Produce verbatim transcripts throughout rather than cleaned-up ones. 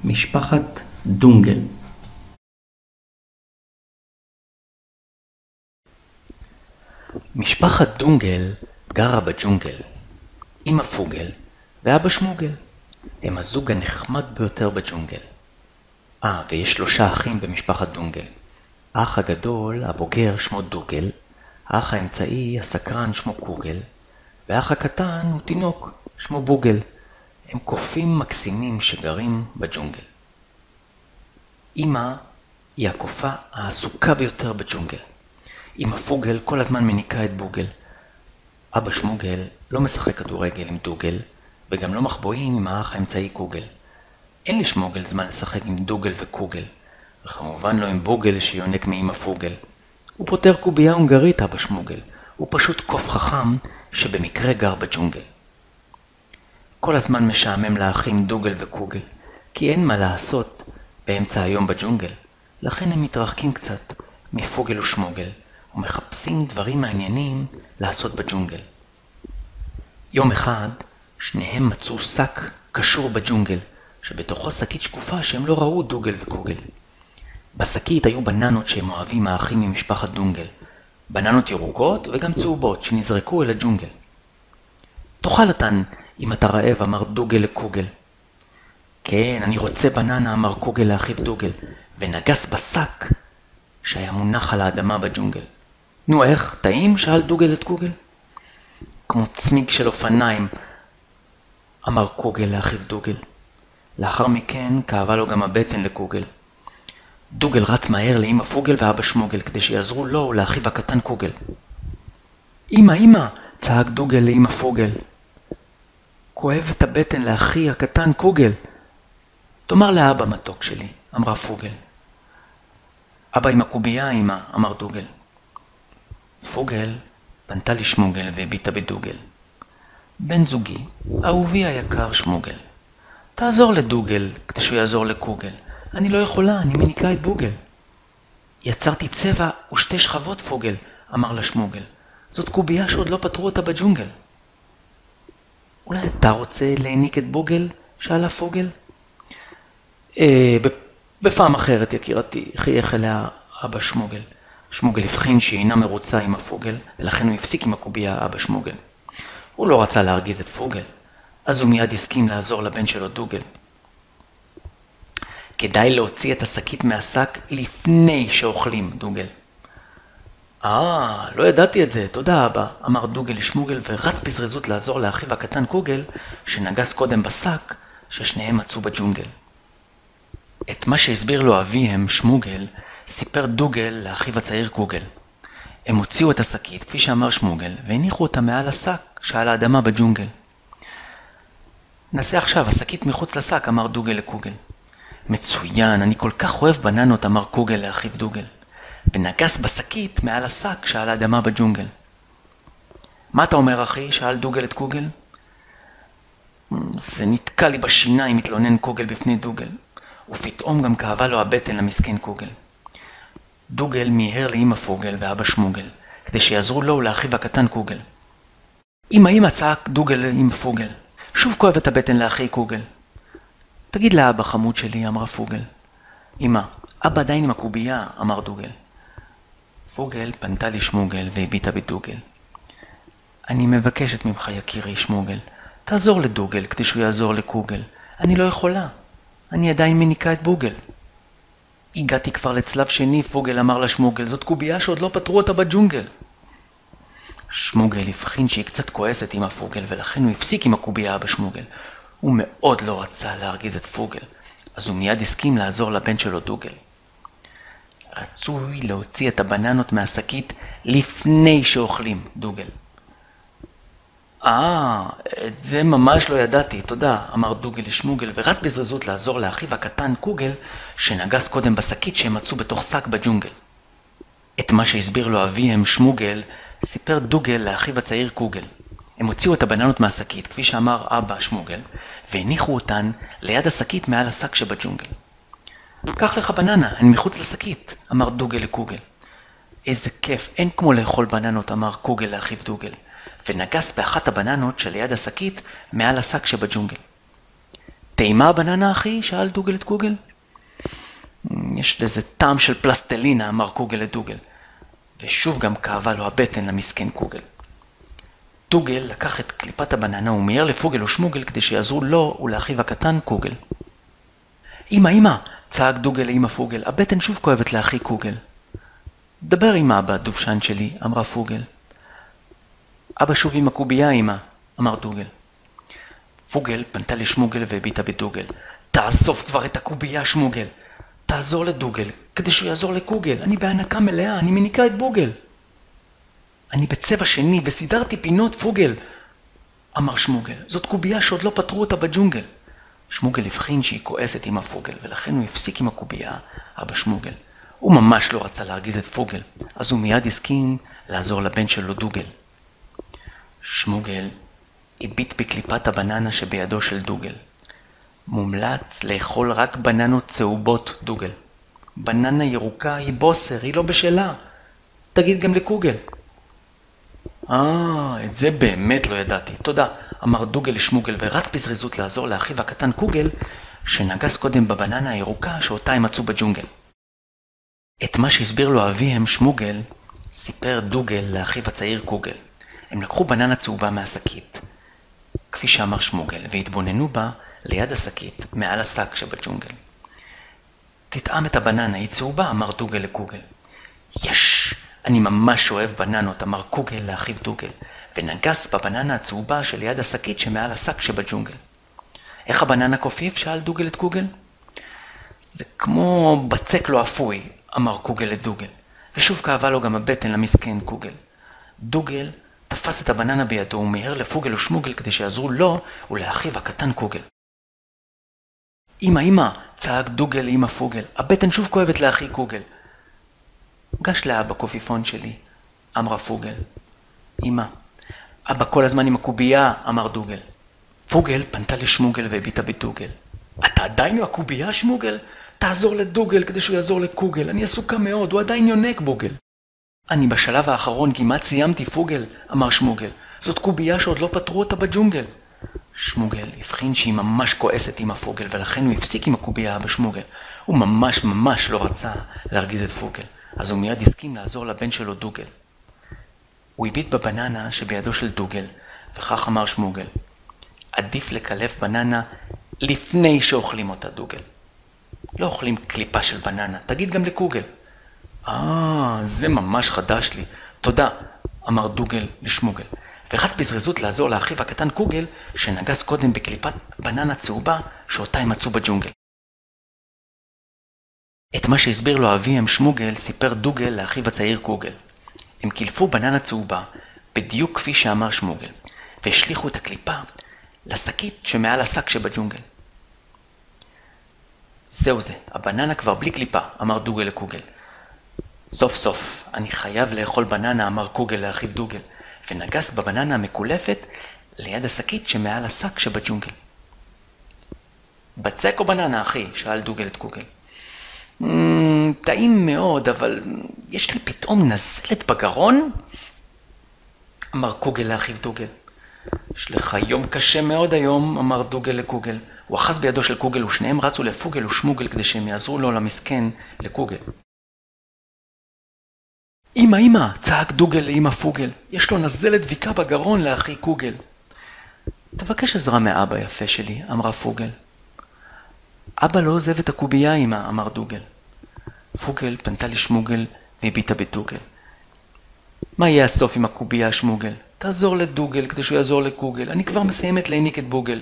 משפחת דונגל. משפחת דונגל גרה בג'ונגל. אמא פוגל ואבא שמוגל. הם הזוג הנחמד ביותר בג'ונגל. אה, ויש שלושה אחים במשפחת דונגל. האח הגדול, הבוגר, שמו דוגל. האח האמצעי, הסקרן, שמו קוגל. והאח הקטן הוא תינוק, שמו בוגל. הם קופים מקסימים שגרים בג'ונגל. אמא היא הקופה העסוקה ביותר בג'ונגל. אמא פוגל כל הזמן מניקה את בוגל. אבא שמוגל לא משחק כדורגל עם דוגל, וגם לא מחבואים עם האח האמצעי קוגל. אין לשמוגל זמן לשחק עם דוגל וקוגל, וכמובן לא עם בוגל שיונק מאמא פוגל. הוא פותר קובייה הונגרית, אבא שמוגל. הוא פשוט קוף חכם שבמקרה גר בג'ונגל. כל הזמן משעמם לאחים דוגל וקוגל, כי אין מה לעשות באמצע היום בג'ונגל. לכן הם מתרחקים קצת מפוגל ושמוגל, ומחפשים דברים מעניינים לעשות בג'ונגל. יום אחד שניהם מצאו שק קשור בג'ונגל, שבתוכו שקית שקופה שהם לא ראו דוגל וקוגל. בשקית היו בננות שהם אוהבים האחים ממשפחת דונגל, בננות ירוקות וגם צהובות שנזרקו אל הג'ונגל. תאכל אותן אם אתה רעב, אמר דוגל לקוגל. כן, אני רוצה בננה, אמר קוגל לאחיו דוגל, ונגס בשק שהיה מונח על האדמה בג'ונגל. נו איך, טעים? שאל דוגל את קוגל. כמו צמיג של אופניים, אמר קוגל לאחיו דוגל. לאחר מכן כאבה לו גם הבטן לקוגל. דוגל רץ מהר לאמא פוגל ואבא שמוגל כדי שיעזרו לו ולאחיו הקטן קוגל. אמא, אמא, צעק דוגל לאמא פוגל. כואב את הבטן לאחי הקטן קוגל. תאמר לאבא מתוק שלי, אמרה פוגל. אבא עם הקובייה, אמא, אמר דוגל. פוגל פנתה לשמוגל והביטה בדוגל. בן זוגי, אהובי היקר שמוגל. תעזור לדוגל כדי שהוא יעזור לקוגל. אני לא יכולה, אני מניקה את בוגל. יצרתי צבע ושתי שכבות פוגל, אמר לשמוגל. זאת קובייה שעוד לא פתרו אותה בג'ונגל. אולי אתה רוצה להניק את בוגל? שאלה פוגל. אה, בפעם אחרת יקירתי, חייך אליה אבא שמוגל. שמוגל הבחין שהיא אינה מרוצה עם הפוגל, ולכן הוא הפסיק עם הקובייה אבא שמוגל. הוא לא רצה להרגיז את פוגל, אז הוא מיד הסכים לעזור לבן שלו דוגל. כדאי להוציא את השקית מהשק לפני שאוכלים, דוגל. אה, לא ידעתי את זה, תודה אבא, אמר דוגל לשמוגל ורץ בזריזות לעזור לאחיו הקטן קוגל, שנגס קודם בשק ששניהם מצאו בג'ונגל. את מה שהסביר לו אביהם, שמוגל, סיפר דוגל לאחיו הצעיר קוגל. הם הוציאו את השקית, כפי שאמר שמוגל, והניחו אותה מעל השק שעל האדמה בג'ונגל. נעשה עכשיו, השקית מחוץ לשק, אמר דוגל לקוגל. מצוין, אני כל כך אוהב בננות, אמר קוגל לאחיו דוגל, ונגס בשקית מעל השק שעל האדמה בג'ונגל. מה אתה אומר, אחי? שאל דוגל את קוגל. זה נתקע לי בשיניים, התלונן קוגל בפני דוגל, ופתאום גם כאבה לו הבטן למסכן קוגל. דוגל מיהר לאמא פוגל ואבא שמוגל, כדי שיעזרו לו ולאחיו הקטן קוגל. אמא, אמא, צעק דוגל לאמא פוגל. שוב כואב את הבטן לאחי קוגל. תגיד לאבא חמוד שלי, אמרה פוגל. אמא, אבא עדיין עם הקובייה, אמר דוגל. פוגל פנתה לשמוגל והביטה בדוגל. אני מבקשת ממך יקירי שמוגל, תעזור לדוגל כדי שהוא יעזור לקוגל. אני לא יכולה, אני עדיין מניקה את בוגל. הגעתי כבר לצלב שני, פוגל אמר לשמוגל, זאת קובייה שעוד לא פתרו אותה בג'ונגל. שמוגל הבחין שהיא קצת כועסת עם הפוגל, ולכן הוא הפסיק עם הקובייה בשמוגל. הוא מאוד לא רצה להרגיז את פוגל, אז הוא מיד הסכים לעזור לבן שלו דוגל. רצוי להוציא את הבננות מהשקית לפני שאוכלים, דוגל. אה, את זה ממש לא ידעתי, תודה, אמר דוגל לשמוגל, ורץ בזריזות לעזור לאחיו הקטן קוגל, שנגס קודם בשקית שהם מצאו בתוך שק בג'ונגל. את מה שהסביר לו אביהם שמוגל, סיפר דוגל לאחיו הצעיר קוגל. הם הוציאו את הבננות מהשקית, כפי שאמר אבא שמוגל, והניחו אותן ליד השקית מעל השק שבג'ונגל. קח לך בננה, הן מחוץ לשקית, אמר דוגל לקוגל. איזה כיף, אין כמו לאכול בננות, אמר קוגל לאחיו דוגל, ונגס באחת הבננות שליד השקית מעל השק שבג'ונגל. טעימה הבננה אחי? שאל דוגל את קוגל. יש לזה טעם של פלסטלינה, אמר קוגל לדוגל. ושוב גם כאבה לו הבטן למסכן קוגל. דוגל לקח את קליפת הבננה ומיהר לפוגל ושמוגל כדי שיעזרו לו ולאחיו הקטן קוגל. אמא, אמא, צעק דוגל לאמא פוגל, הבטן שוב כואבת לאחי קוגל. דבר עם אבא, דובשן שלי, אמרה פוגל. אבא שוב עם הקובייה, אמא, אמר דוגל. פוגל פנתה לשמוגל והביטה בדוגל. תעזוב כבר את הקובייה, שמוגל. תעזור לדוגל, כדי שהוא יעזור לקוגל. אני בהנקה מלאה, אני מניקה את בוגל. אני בצבע שני וסידרתי פינות פוגל, אמר שמוגל. זאת קובייה שעוד לא פתרו אותה בג'ונגל. שמוגל הבחין שהיא כועסת עם הפוגל, ולכן הוא הפסיק עם הקובייה, אבא שמוגל. הוא ממש לא רצה להרגיז את פוגל, אז הוא מיד הסכים לעזור לבן שלו דוגל. שמוגל הביט בקליפת הבננה שבידו של דוגל. מומלץ לאכול רק בננות צהובות, דוגל. בננה ירוקה היא בוסר, היא לא בשלה. תגיד גם לקוגל. אה, את זה באמת לא ידעתי. תודה, אמר דוגל לשמוגל ורץ בזריזות לעזור לאחיו הקטן קוגל, שנגס קודם בבננה הירוקה שאותה הם מצאו בג'ונגל. את מה שהסביר לו אביהם שמוגל, סיפר דוגל לאחיו הצעיר קוגל. הם לקחו בננה צהובה מהשקית, כפי שאמר שמוגל, והתבוננו בה ליד השקית, מעל השק שבג'ונגל. תטעם את הבננה, היא צהובה, אמר דוגל לקוגל. יש, אני ממש אוהב בננות, אמר קוגל לאחיו דוגל, ונגס בבננה הצהובה שליד השקית שמעל השק שבג'ונגל. איך הבננה קופיף? שאל דוגל את קוגל. זה כמו בצק לא אפוי, אמר קוגל לדוגל, ושוב כאבה לו גם הבטן למסכן קוגל. דוגל תפס את הבננה בידו ומיהר לפוגל ושמוגל כדי שיעזרו לו ולאחיו הקטן קוגל. אמא, אמא, צעק דוגל לאמא פוגל, הבטן שוב כואבת לאחי קוגל. גש לאבא קופיפון שלי, אמרה פוגל. אמא, אבא כל הזמן עם הקובייה, אמר דוגל. פוגל פנתה לשמוגל והביטה בדוגל. אתה עדיין עם הקובייה, שמוגל? תעזור לדוגל כדי שהוא יעזור לקוגל, אני עסוקה מאוד, הוא עדיין יונק בוגל. אני בשלב האחרון כמעט סיימתי פוגל, אמר שמוגל. זאת קובייה שעוד לא פתרו אותה בג'ונגל. שמוגל הבחין שהיא ממש כועסת עם הפוגל, ולכן הוא הפסיק עם הקובייה בשמוגל. הוא ממש ממש לא רצה להרגיז את פוגל, אז הוא מיד הסכים לעזור לבן שלו דוגל. הוא הביט בבננה שבידו של דוגל, וכך אמר שמוגל. עדיף לקלף בננה לפני שאוכלים אותה דוגל. לא אוכלים קליפה של בננה, תגיד גם לקוגל. אה, זה ממש חדש לי. תודה, אמר דוגל לשמוגל. ורץ בזריזות לעזור לאחיו הקטן קוגל, שנגס קודם בקליפת בננה צהובה שאותה הם מצאו בג'ונגל. את מה שהסביר לו אביהם שמוגל סיפר דוגל לאחיו הצעיר קוגל. הם קילפו בננה צהובה בדיוק כפי שאמר שמוגל, והשליחו את הקליפה לשקית שמעל השק שבג'ונגל. זהו זה, הבננה כבר בלי קליפה, אמר דוגל לקוגל. סוף סוף, אני חייב לאכול בננה, אמר קוגל לאחיו דוגל, ונגס בבננה המקולפת ליד השקית שמעל השק שבג'ונגל. בצק או בננה, אחי? שאל דוגל את קוגל. Mm, טעים מאוד, אבל יש לי פתאום נזלת בגרון? אמר קוגל לאחיו דוגל. יש לך יום קשה מאוד היום, אמר דוגל לקוגל. הוא אחז בידו של קוגל ושניהם רצו לפוגל ושמוגל כדי שהם יעזרו לו למסכן לקוגל. אמא, אמא, צעק דוגל לאמא פוגל, יש לו נזלת דביקה בגרון לאחי קוגל. תבקש עזרה מאבא יפה שלי, אמרה פוגל. אבא לא עוזב את הקובייה, אמא, אמר דוגל. פוגל פנתה לשמוגל והביטה בדוגל. מה יהיה הסוף עם הקובייה, שמוגל? תעזור לדוגל כדי שהוא יעזור לקוגל, אני כבר מסיימת להניק את בוגל.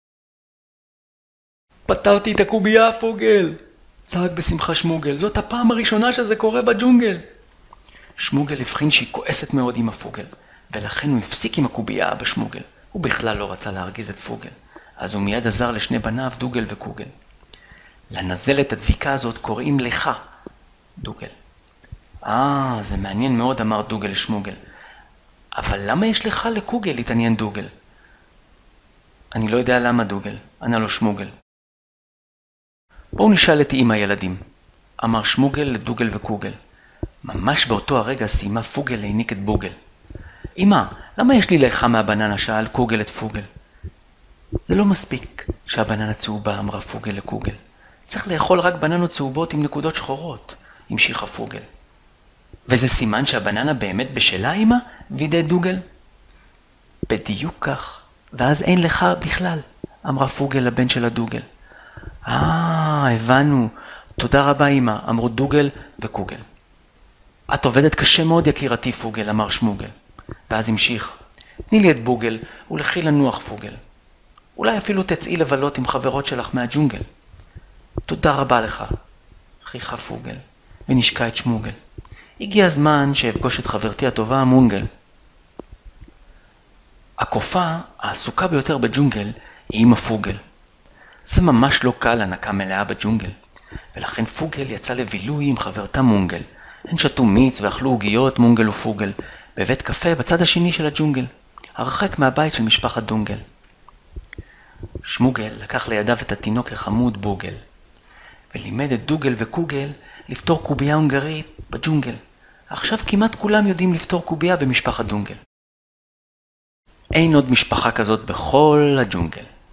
פתרתי את הקובייה, פוגל! צעק בשמחה שמוגל, זאת הפעם הראשונה שזה קורה בג'ונגל. שמוגל הבחין שהיא כועסת מאוד עם הפוגל, ולכן הוא הפסיק עם הקובייה בשמוגל. הוא בכלל לא רצה להרגיז את פוגל, אז הוא מיד עזר לשני בניו, דוגל וקוגל. לנזלת הדביקה הזאת קוראים לך, דוגל. אה, זה מעניין מאוד, אמר דוגל לשמוגל. אבל למה יש לך לקוגל, התעניין דוגל? אני לא יודע למה, דוגל, ענה לו שמוגל. בואו נשאל את אמא ילדים, אמר שמוגל לדוגל וקוגל. ממש באותו הרגע סיימה פוגל להניק את בוגל. אמא, למה יש לי לך מהבננה? שאל קוגל את פוגל. זה לא מספיק שהבננה צהובה, אמרה פוגל לקוגל. צריך לאכול רק בננות צהובות עם נקודות שחורות, המשיכה פוגל. וזה סימן שהבננה באמת בשלה, אמא? וידא דוגל. בדיוק כך, ואז אין לך בכלל, אמרה פוגל לבן של הדוגל. אה, הבנו. תודה רבה, אמא, אמרו דוגל וקוגל. את עובדת קשה מאוד, יקירתי פוגל, אמר שמוגל. ואז המשיך. תני לי את בוגל ולכי לנוח פוגל. אולי אפילו תצאי לבלות עם חברות שלך מהג'ונגל. תודה רבה לך, חיכה פוגל, ונשקע את שמוגל. הגיע הזמן שאפגוש את חברתי הטובה מונגל. הקופה העסוקה ביותר בג'ונגל היא אמא פוגל. זה ממש לא קל הנקה מלאה בג'ונגל, ולכן פוגל יצא לבילוי עם חברתה מונגל. הן שתו מיץ ואכלו עוגיות מונגל ופוגל, בבית קפה בצד השני של הג'ונגל, הרחק מהבית של משפחת דונגל. שמוגל לקח לידיו את התינוק החמוד בוגל, ולימד את דוגל וקוגל לפתור קובייה הונגרית בג'ונגל. עכשיו כמעט כולם יודעים לפתור קובייה במשפחת דונגל. אין עוד משפחה כזאת בכל הג'ונגל.